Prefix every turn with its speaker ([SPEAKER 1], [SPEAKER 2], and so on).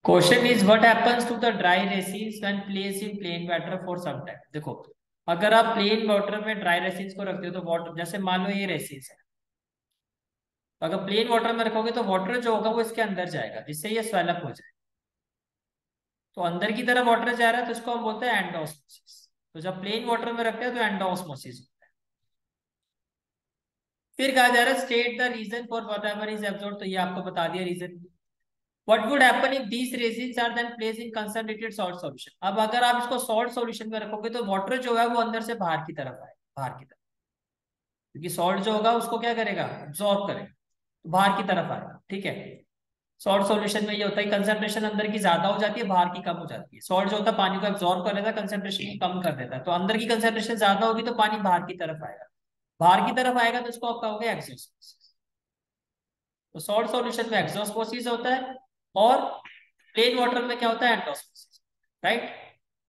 [SPEAKER 1] Question is what happens to the dry raisins when place in plain water for some time. देखो, अगर आप plain water में dry raisins को रखते हो तो वाटर, जैसे मान लो ये रेसिन्स है, तो अगर प्लेन वाटर में रखोगे तो वाटर जो होगा वो इसके अंदर जाएगा जिससे ये स्वेलअप हो जाए। तो अंदर की तरफ वाटर जा रहा है तो इसको हम बोलते हैं एंडोस्मोसिस। तो जब प्लेन वाटर में रखते हैं तो एंडोस्मोसिस होता है। फिर कहा जा रहा है state the reason for whatever is absorbed. तो ये आपको बता दिया reason. What would happen if these resins are then placed in concentrated salt solution? अब अगर आप इसको सॉल्ट सॉल्यूशन में रखोगे तो वाटर जो है वो अंदर से बाहर की तरफ आए, बाहर की तरफ, क्योंकि सॉल्ट जो होगा उसको क्या करेगा, एब्जॉर्ब करेगा, तो बाहर की तरफ आएगा। ठीक है। सॉल्ट सॉल्यूशन में ये होता है कंसंट्रेशन अंदर की ज्यादा हो जाती है, बाहर की कम हो जाती है। सॉल्ट जो होता है पानी को एब्जॉर्ब कर लेता है, कंसंट्रेशन कम कर देता है, तो अंदर की कंसंट्रेशन ज्यादा होगी तो पानी बाहर की तरफ आएगा। बाहर की तरफ आएगा तो इसको आप कहोगे एक्सोस्मोसिस। तो सॉल्ट सॉल्यूशन में एक्सोस्मोसिस होता है और प्लेन वाटर में क्या होता है, एंडोस्मोसिस। राइट।